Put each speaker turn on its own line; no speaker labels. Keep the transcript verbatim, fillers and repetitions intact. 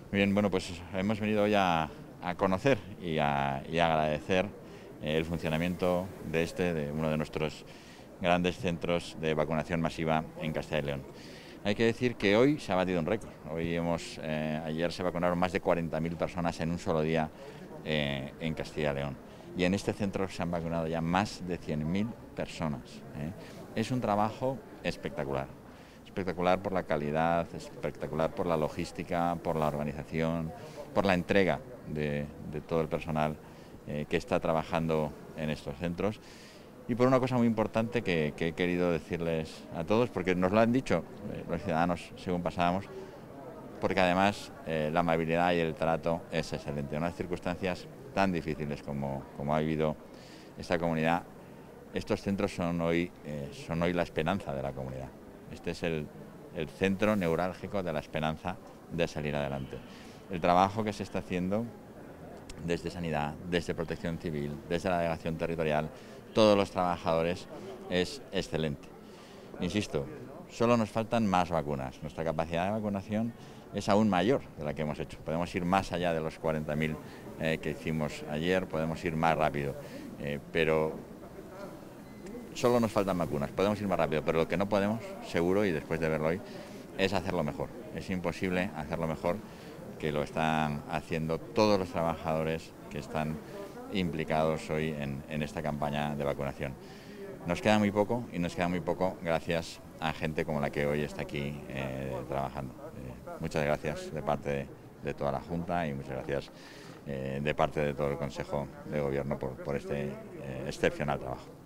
Bien, bueno, pues hemos venido hoy a, a conocer y a, y a agradecer eh, el funcionamiento de este, de uno de nuestros grandes centros de vacunación masiva en Castilla y León. Hay que decir que hoy se ha batido un récord. Hoy hemos, eh, ayer se vacunaron más de cuarenta mil personas en un solo día eh, en Castilla y León. Y en este centro se han vacunado ya más de cien mil personas. ¿eh? Es un trabajo espectacular. Espectacular por la calidad, espectacular por la logística, por la organización, por la entrega de, de todo el personal eh, que está trabajando en estos centros. Y por una cosa muy importante que, que he querido decirles a todos, porque nos lo han dicho eh, los ciudadanos según pasábamos, porque además eh, la amabilidad y el trato es excelente. En unas circunstancias tan difíciles como, como ha vivido esta comunidad, estos centros son hoy, eh, son hoy la esperanza de la comunidad. Este es el, el centro neurálgico de la esperanza de salir adelante. El trabajo que se está haciendo desde Sanidad, desde Protección Civil, desde la Delegación Territorial, todos los trabajadores, es excelente. Insisto, solo nos faltan más vacunas. Nuestra capacidad de vacunación es aún mayor de la que hemos hecho. Podemos ir más allá de los cuarenta mil eh, que hicimos ayer, podemos ir más rápido, eh, pero solo nos faltan vacunas. Podemos ir más rápido, pero lo que no podemos, seguro, y después de verlo hoy, es hacerlo mejor. Es imposible hacerlo mejor que lo están haciendo todos los trabajadores que están implicados hoy en, en esta campaña de vacunación. Nos queda muy poco y nos queda muy poco gracias a gente como la que hoy está aquí eh, trabajando. Eh, muchas gracias de parte de, de toda la Junta y muchas gracias eh, de parte de todo el Consejo de Gobierno por, por este eh, excepcional trabajo.